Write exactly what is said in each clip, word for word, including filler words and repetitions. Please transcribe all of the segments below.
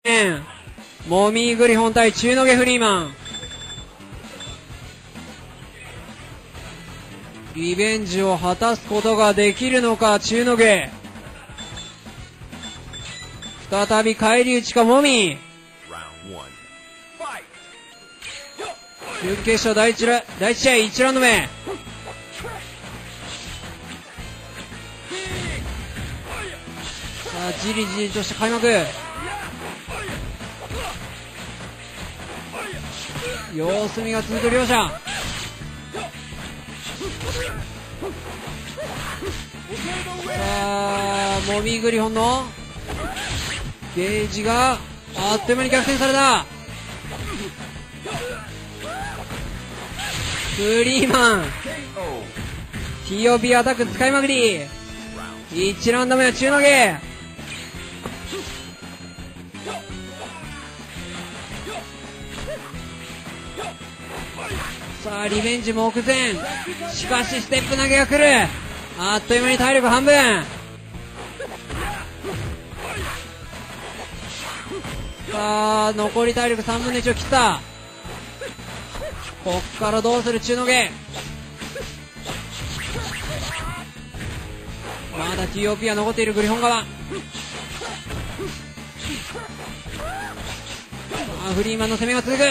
モミーグリフォン対中野毛フリーマン。リベンジを果たすことができるのか中野毛。再び返り討ちかモミー。準決勝第一ラ第一試合いちラウンド目。さあじりじりとした開幕。様子見が続く両者。さあモミーグリフォンのゲージがあっという間に逆転された。フリーマン ティーオーピー アタック使いまくり。いちラウンド目は中野毛。さあリベンジ目前。しかしステップ投げが来る。あっという間に体力半分。さあ残り体力さんぶんのいちを切った。こっからどうする中野毛。まだ ティーオーピー は残っているグリフォン側。さあフリーマンの攻めが続く。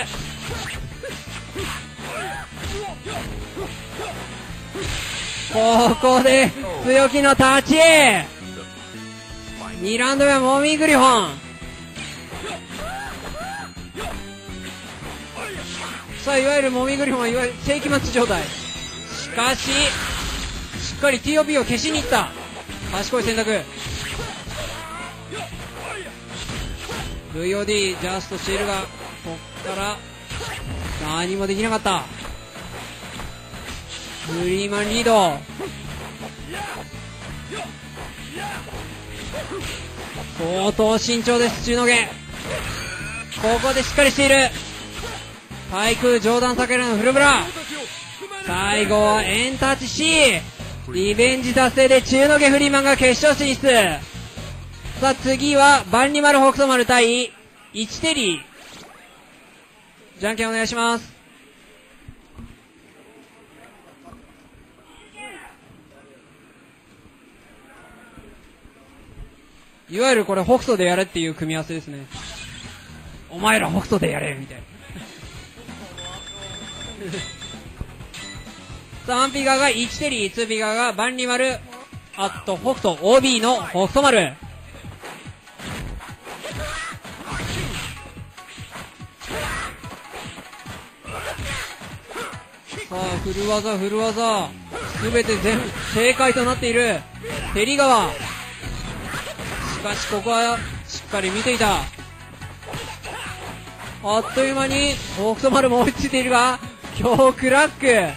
ここで強気の立ち。にラウンド目はモミーグリフォン。さあいわゆるモミーグリフォンはいわゆる正規マッチ状態。しかししっかり ティーオーピー を消しにいった。賢い選択。 ブイオーディー ジャストしているがこっから何もできなかった。フリーマンリード。相当慎重です中野毛。ここでしっかりしている。対空上段避けるのフルブラ。最後はエンターチ C。 リベンジ達成で中野毛フリーマンが決勝進出。さあ次はバンリマル北斗丸対イチテリー。じゃんけんお願いします。いわゆるこれ北斗でやれっていう組み合わせですね。お前ら北斗でやれみたいな。さあワンピー側がイチテリー、ツーピー側がバンリマル、あと北斗 オービー の北斗丸。さあフル技フル技全て全正解となっているテリ側。しかしここはしっかり見ていた。あっという間に北斗丸も追いついているが強クラック。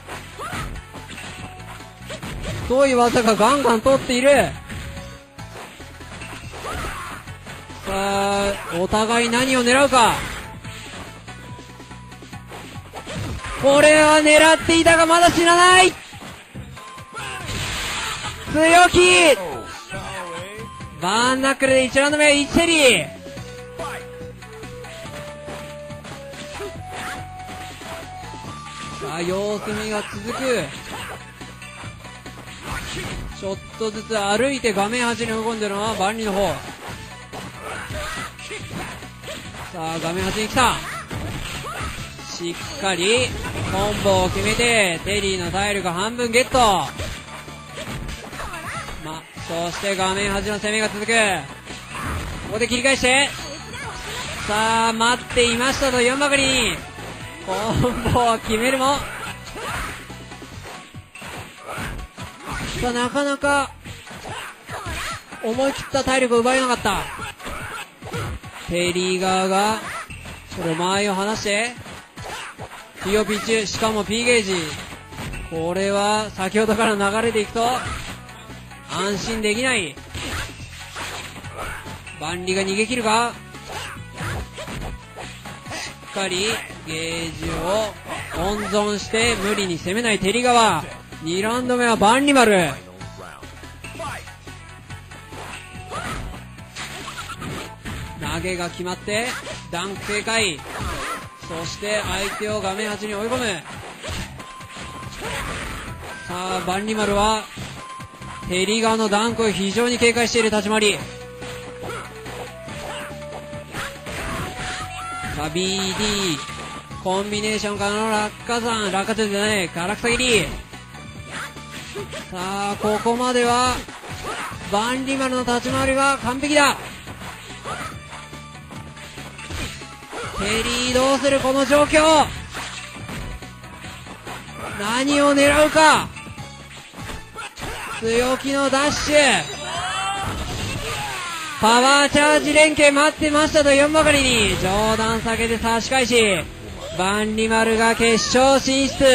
太い技がガンガン通っている。さあお互い何を狙うか。これは狙っていたがまだ死なない。強気。バーンナックルでいちラウンド目はイチテリー。さあ様子見が続く。ちょっとずつ歩いて画面端に追い込んでるのは万里の方。さあ画面端に来た。しっかりコンボを決めてテリーの体力半分ゲット。ま、そして画面端の攻めが続く。ここで切り返してさあ待っていましたとよんばかりにコンボを決めるもさあなかなか思い切った体力を奪えなかった。テリー側がこれ間合いを離して ティーオーピー 中、しかも P ゲージ。これは先ほどからの流れでいくと安心できない。バンリが逃げ切るか。しっかりゲージを温存して無理に攻めないテリ側。にラウンド目はバンリマル。投げが決まってダンク警戒、そして相手を画面端に追い込む。さあバンリマルはヘリ側のダンクを非常に警戒している立ち回り。さあ ビーディー コンビネーションからの落下山、落下点じゃない、ガラクタ切り。さあここまではバンリマルの立ち回りは完璧だ。ヘリーどうするこの状況、何を狙うか。強気のダッシュ、パワーチャージ連携待ってましたと言わんばかりに上段下げて差し返し、バンリマルが決勝進出。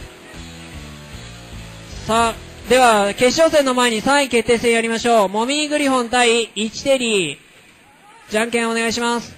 さあでは決勝戦の前にさんい決定戦やりましょう。モミーグリフォン対イチテリー、じゃんけんお願いします。